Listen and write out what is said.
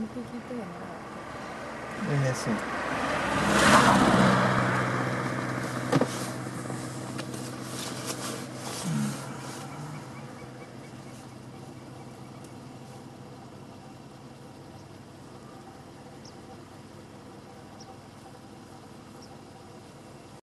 聞いてんやな。 そう。